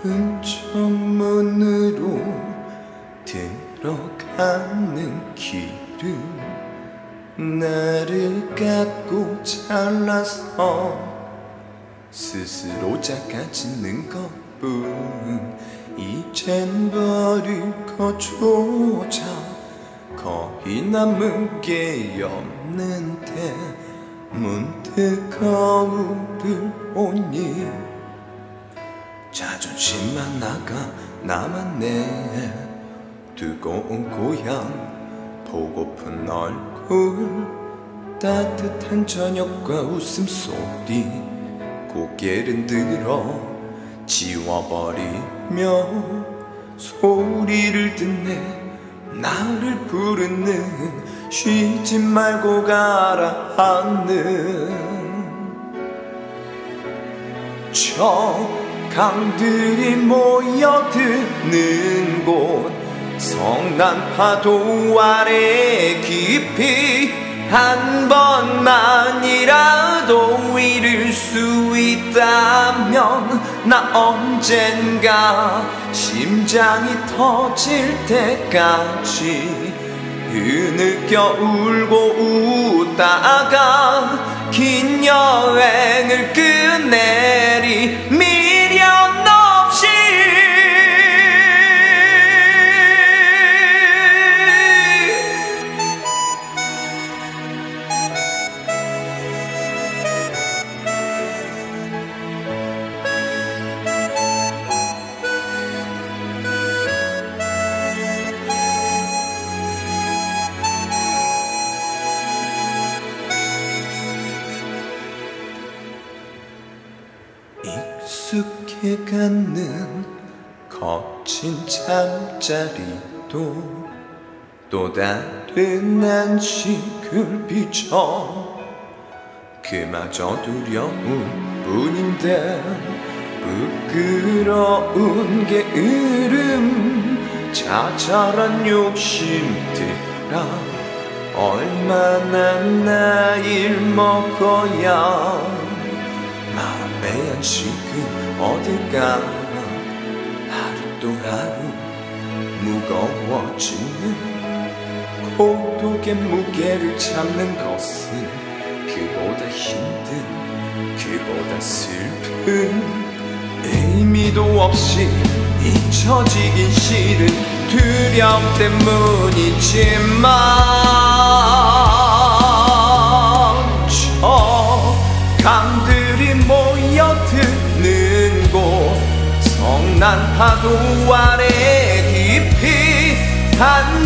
근처문으로 들어가는 길은 나를 깎고 잘라서 스스로 작아지는 것뿐. 이젠 버릴 것조차 거의 남은 게 없는데 문득 거울을 보니 자존심만 나가 남았네. 뜨거운 고향 보고픈 얼굴 따뜻한 저녁과 웃음소리 고개를 들어 지워버리며 소리를 듣네. 나를 부르는 쉬지 말고 가라 하는 저 강들이 모여드는 곳 성난 파도 아래 깊이 한 번만이라도 잃을 수 있다면 나 언젠가 심장이 터질 때까지 흐느껴 울고 웃다가 긴 여행을 끝내리 미련 없이. 익숙해가는 거친 잠자리도 또 다른 안식을 비춰 그마저 두려운 뿐인데 부끄러운 게으름 자잘한 욕심들아 얼마나 나이를 먹어야 마음의 안식은 어딜까. 하루 또 하루 무거워지는 고독의 무게를 참는 것은 그보다 힘든 그보다 슬픈 의미도 없이 잊혀지긴 싫은 두려움 때문이지만 저 강들이 모여드는 곳 성난 파도 아래 깊이 한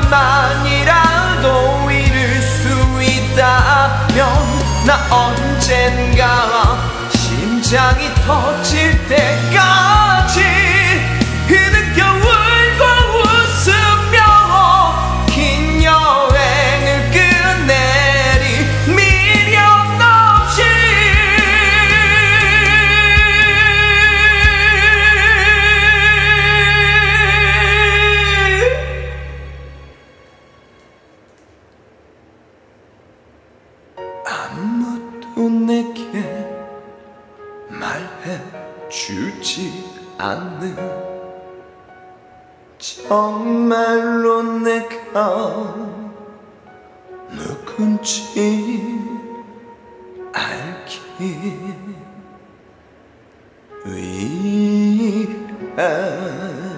번만이라도 잃을 수 있다면 나 언젠가 심장이 터질 때까지 흐느껴 울고 웃으며 긴 여행을 끝내리 미련 없이. 아무도 내게 말해주지 않는 정말로 내가 누군지 알기 위해